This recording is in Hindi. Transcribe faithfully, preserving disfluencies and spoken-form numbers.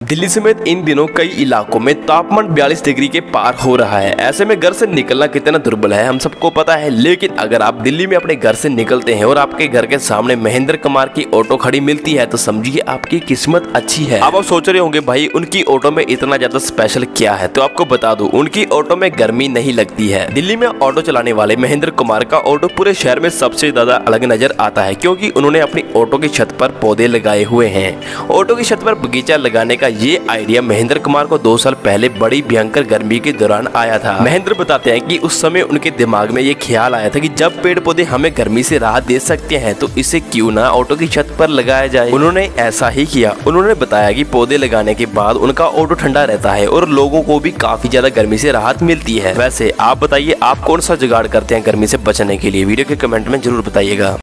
दिल्ली समेत इन दिनों कई इलाकों में तापमान बयालीस डिग्री के पार हो रहा है। ऐसे में घर से निकलना कितना दुर्बल है हम सबको पता है, लेकिन अगर आप दिल्ली में अपने घर से निकलते हैं और आपके घर के सामने महेंद्र कुमार की ऑटो खड़ी मिलती है तो समझिए आपकी किस्मत अच्छी है। अब आप सोच रहे होंगे भाई उनकी ऑटो में इतना ज्यादा स्पेशल क्या है, तो आपको बता दूं उनकी ऑटो में गर्मी नहीं लगती है। दिल्ली में ऑटो चलाने वाले महेंद्र कुमार का ऑटो पूरे शहर में सबसे ज्यादा अलग नजर आता है, क्योंकि उन्होंने अपनी ऑटो की छत पर पौधे लगाए हुए हैं। ऑटो की छत पर बगीचा लगाने का ये आइडिया महेंद्र कुमार को दो साल पहले बड़ी भयंकर गर्मी के दौरान आया था। महेंद्र बताते हैं कि उस समय उनके दिमाग में ये ख्याल आया था कि जब पेड़ पौधे हमें गर्मी से राहत दे सकते हैं तो इसे क्यों ना ऑटो की छत पर लगाया जाए। उन्होंने ऐसा ही किया। उन्होंने बताया कि पौधे लगाने के बाद उनका ऑटो ठंडा रहता है और लोगों को भी काफी ज्यादा गर्मी से राहत मिलती है। वैसे आप बताइए आप कौन सा जुगाड़ करते हैं गर्मी से बचने के लिए, वीडियो के कमेंट में जरूर बताइएगा।